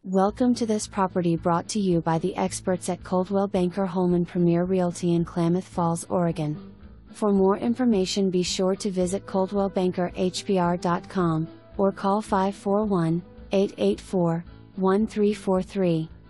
Welcome to this property brought to you by the experts at Coldwell Banker Holman Premier Realty in Klamath Falls, Oregon. For more information, be sure to visit coldwellbankerhpr.com or call 541-884-1343.